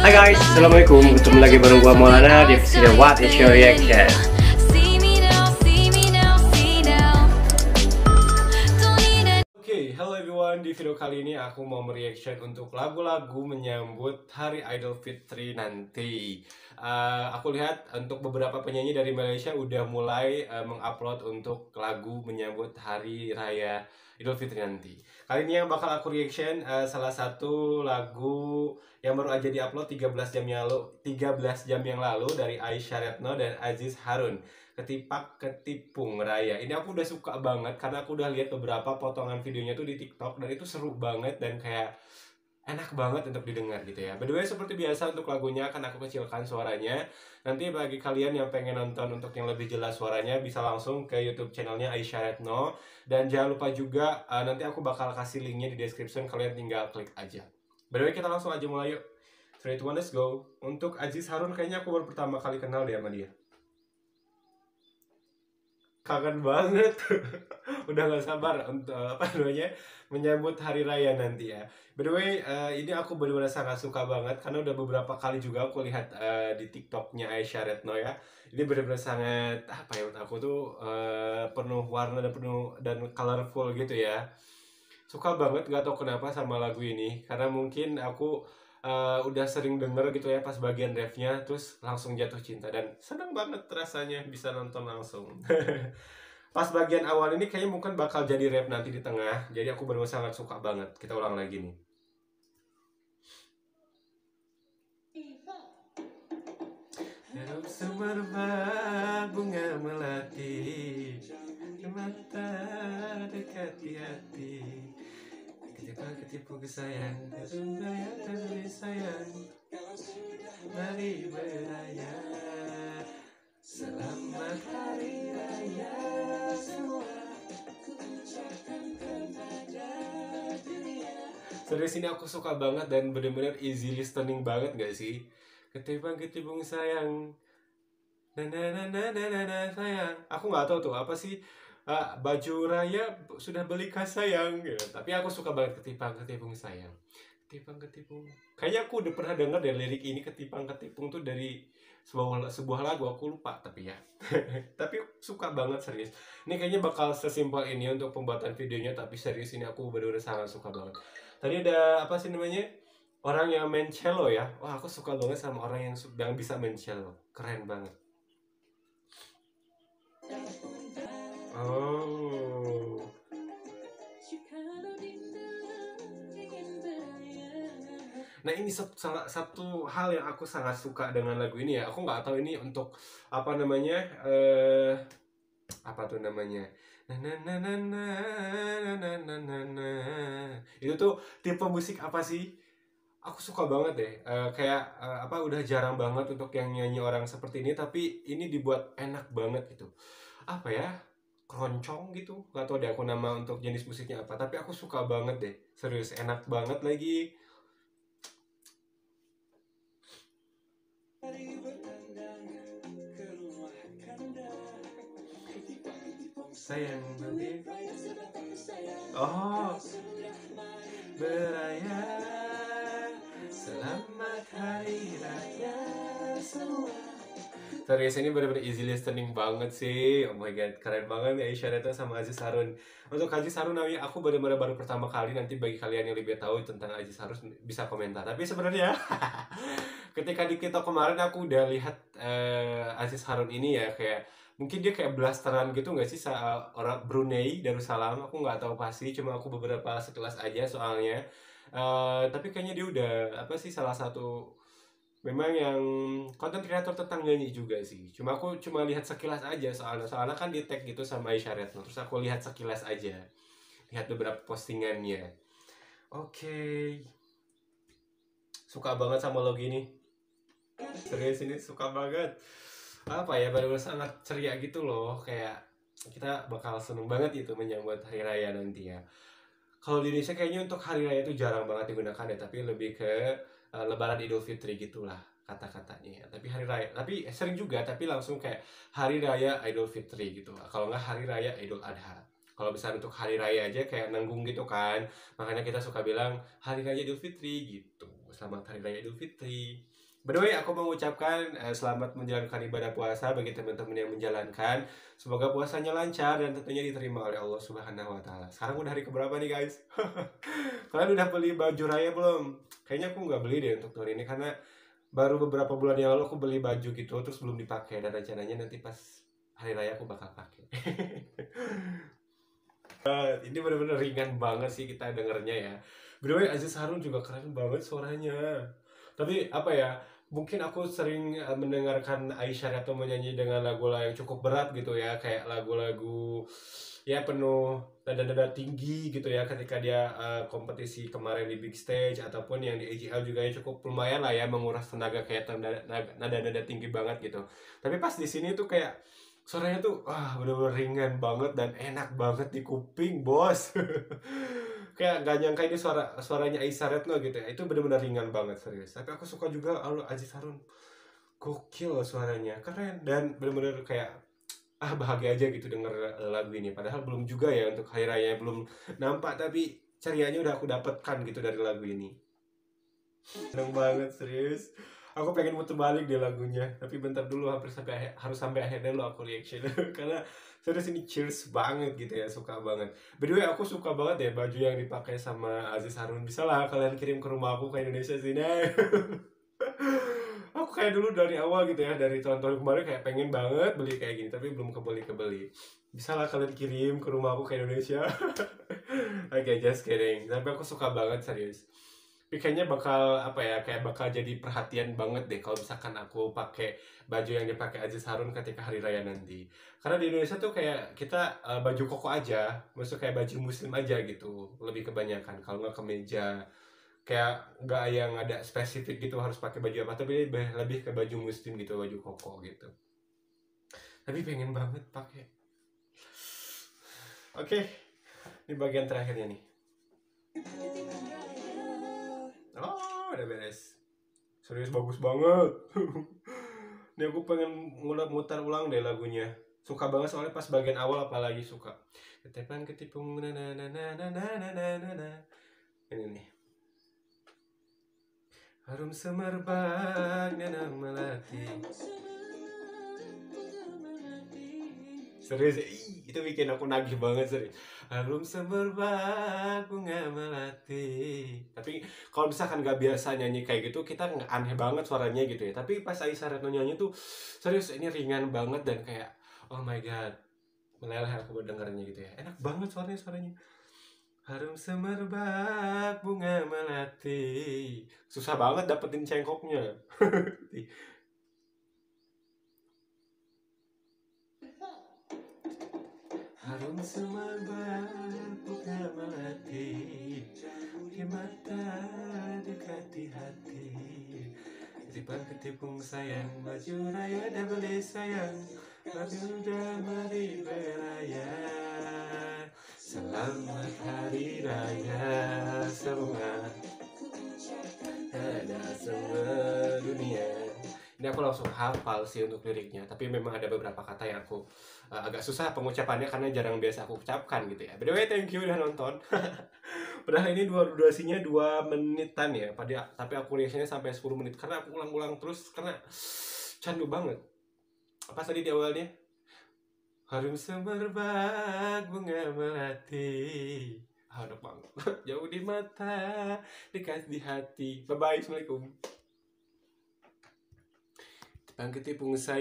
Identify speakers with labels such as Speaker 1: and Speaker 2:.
Speaker 1: Hai guys, assalamualaikum. Ketemu lagi bareng gua Maulana di episode What Is Your Reaction. Hello everyone. Di video kali ini aku mau mereaction untuk lagu-lagu menyambut Hari Idul Fitri nanti. Aku lihat untuk beberapa penyanyi dari Malaysia udah mulai mengupload untuk lagu menyambut Hari Raya Idul Fitri nanti. Kali ini yang bakal aku reaction salah satu lagu yang baru aja diupload 13 jam yang lalu dari Aisyah Retno dan Aziz Harun. Ketipak Ketipung Raya. Ini aku udah suka banget karena aku udah lihat beberapa potongan videonya tuh di TikTok dan itu seru banget dan kayak enak banget untuk didengar gitu ya. By the way, seperti biasa untuk lagunya akan aku kecilkan suaranya. Nanti bagi kalian yang pengen nonton untuk yang lebih jelas suaranya bisa langsung ke YouTube channelnya Aisyah Retno. Dan jangan lupa juga nanti aku bakal kasih linknya di description, kalian tinggal klik aja. By the way, kita langsung aja mulai yuk. 3, 2, 1, let's go. Untuk Aziz Harun kayaknya aku baru pertama kali kenal deh sama dia. Kangen banget. Udah gak sabar untuk menyambut hari raya nanti ya. By the way, ini aku benar-benar sangat suka banget karena udah beberapa kali juga aku lihat di TikToknya Aisyah Retno ya. Ini benar-benar sangat menurut aku tuh penuh warna dan penuh dan colorful gitu ya. Suka banget, gak tau kenapa sama lagu ini karena mungkin aku udah sering denger gitu ya pas bagian refnya, terus langsung jatuh cinta dan seneng banget rasanya bisa nonton langsung. Pas bagian awal ini kayaknya mungkin bakal jadi rap nanti di tengah, jadi aku benar sangat suka banget. Kita ulang lagi nih. Hidup semerbak bunga melati, mata dekat di hati. Ketipu kesayang, sayang, mari beraya, selamat hari raya semua, ku ucapkan kepada dunia. Serius ini aku suka banget dan bener-bener easy listening banget gak sih? Ketipung sayang, sayang. Aku nggak tahu tuh apa sih baju raya sudah belikah sayang gitu. Tapi aku suka banget ketipung sayang, ketipung. Kayaknya aku udah pernah dengar dari lirik ini, ketipung tuh dari sebuah lagu, aku lupa tapi ya. Tapi suka banget serius. Ini kayaknya bakal sesimpel ini untuk pembuatan videonya, tapi serius ini aku benar-benar sangat suka banget. Tadi ada apa sih namanya? Orang yang main cello ya. Wah, aku suka banget sama orang yang bisa main cello. Keren banget. Oh. Nah, ini salah satu hal yang aku sangat suka dengan lagu ini ya. Aku nggak tahu ini untuk apa namanya, apa tuh namanya. Itu tuh tipe musik apa sih? Aku suka banget deh. Kayak udah jarang banget untuk yang nyanyi orang seperti ini, tapi ini dibuat enak banget gitu. Apa ya? Keroncong gitu, gak tau deh aku nama untuk jenis musiknya apa, tapi aku suka banget deh, serius enak banget lagi. Sayang oh beraya, selamat hari raya semua. Serius ini bener-bener easy listening banget sih. Oh my god, keren banget ya Aisyah Retno sama Aziz Harun. Untuk Aziz Harun aku bener-bener baru pertama kali. Nanti bagi kalian yang lebih tahu tentang Aziz Harun bisa komentar. Tapi sebenarnya ketika di TikTok kemarin aku udah lihat Aziz Harun ini ya, kayak mungkin dia kayak blasteran gitu nggak sih, orang Brunei Darussalam. Aku nggak tahu pasti, cuma aku beberapa sekilas aja soalnya. Tapi kayaknya dia udah salah satu memang yang konten kreator tentang nyanyi juga sih. Aku cuma lihat sekilas aja soalnya kan di tag gitu sama Aisyah Retno. Terus aku lihat sekilas aja, lihat beberapa postingannya. Oke. Suka banget sama logo ini. Serius ini suka banget. Apa ya, baru sangat ceria gitu loh. Kayak kita bakal seneng banget itu menyambut hari raya nanti ya. Kalau di Indonesia kayaknya untuk hari raya itu jarang banget digunakan ya, tapi lebih ke Lebaran Idul Fitri gitulah kata-katanya ya. Tapi hari raya, tapi sering juga tapi langsung kayak hari raya Idul Fitri gitu. Kalau nggak hari raya Idul Adha. Kalau misalnya untuk hari raya aja kayak nanggung gitu kan, makanya kita suka bilang hari raya Idul Fitri gitu. selamat Hari Raya Idul Fitri. By the way, aku mengucapkan selamat menjalankan ibadah puasa bagi teman-teman yang menjalankan. Semoga puasanya lancar dan tentunya diterima oleh Allah Subhanahu wa Ta'ala. Sekarang udah hari keberapa nih, guys? Kalian udah beli baju raya belum? Kayaknya aku nggak beli deh untuk tahun ini karena baru beberapa bulan yang lalu aku beli baju gitu terus belum dipakai, dan rencananya nanti pas hari raya aku bakal pakai. Ini bener-bener ringan banget sih kita dengernya ya. By the way, Aziz Harun juga keren banget suaranya. Tapi apa ya, mungkin aku sering mendengarkan Aisyah atau menyanyi dengan lagu-lagu yang cukup berat gitu ya, kayak lagu-lagu ya penuh nada-nada tinggi gitu ya ketika dia kompetisi kemarin di big stage ataupun yang di AJL juga ya cukup lumayan lah ya menguras tenaga kayak nada-nada tinggi banget gitu. Tapi pas di sini tuh kayak suaranya tuh bener-bener ringan banget dan enak banget di kuping, bos. Kayak gak nyangka ini suaranya Aisyah Retno gitu ya. Itu bener-bener ringan banget, serius. Tapi aku suka juga Aziz Harun. Gokil suaranya, keren. Dan bener-bener kayak bahagia aja gitu denger lagu ini. Padahal belum juga ya untuk hari raya, belum nampak, tapi cerianya udah aku dapatkan gitu dari lagu ini. Seneng banget, serius. Aku pengen muter balik deh lagunya, tapi bentar dulu, harus sampai akhir dulu aku reaction. Karena serius ini cheers banget gitu ya, suka banget. By the way, aku suka banget ya baju yang dipakai sama Aziz Harun. Bisa lah kalian kirim ke rumah aku ke Indonesia sini. Aku kayak dulu dari awal gitu ya, dari tahun-tahun kemarin kayak pengen banget beli kayak gini, tapi belum kebeli. Bisa lah kalian kirim ke rumah aku ke Indonesia. Oke, just kidding. Tapi aku suka banget, serius. Tapi kayaknya bakal kayak bakal jadi perhatian banget deh kalau misalkan aku pakai baju yang dipakai Aziz Harun ketika hari raya nanti. Karena di Indonesia tuh kayak kita baju koko aja, maksud kayak baju muslim aja gitu, lebih kebanyakan. Kalau nggak kemeja, kayak nggak yang ada spesifik gitu harus pakai baju apa, tapi lebih ke baju muslim gitu, baju koko gitu. Tapi pengen banget pakai. Oke, ini bagian terakhirnya nih. Oh, udah beres. Serius bagus banget. Ini aku pengen muter ulang deh lagunya. Suka banget soalnya pas bagian awal apalagi suka. Ketepang ketipung na na na na na na na na na. Ini nih. Harum semerbak nana melati. Serius, itu bikin aku nagih banget, serius. Harum semerbak bunga melati. Tapi kalau misalkan gak biasa nyanyi kayak gitu, kita aneh banget suaranya gitu ya. Tapi pas Aisyah Retno nyanyi tuh, serius ini ringan banget dan kayak oh my god, meleleh aku mendengarnya gitu ya. Enak banget suaranya. Harum semerbak bunga melati. Susah banget dapetin cengkoknya. Harum semerbak bunga melati, di mata dekati hati. Ketipang ketipung sayang, baju raya dah beli sayang, baju dah mari beraya. Selamat Hari Raya semua, ada semua dunia. Ini aku langsung hafal sih untuk liriknya, tapi memang ada beberapa kata yang aku agak susah pengucapannya karena jarang biasa aku ucapkan gitu ya. By the way, thank you udah nonton. Padahal ini durasinya 2 menitan ya, tapi aku reaksinya sampai 10 menit karena aku ulang-ulang terus karena candu banget. Apa tadi di awalnya? Harum semerbak bunga melati. Enak banget. Jauh di mata, dekat di hati. Bye bye, assalamualaikum. Tepang ketipung saya.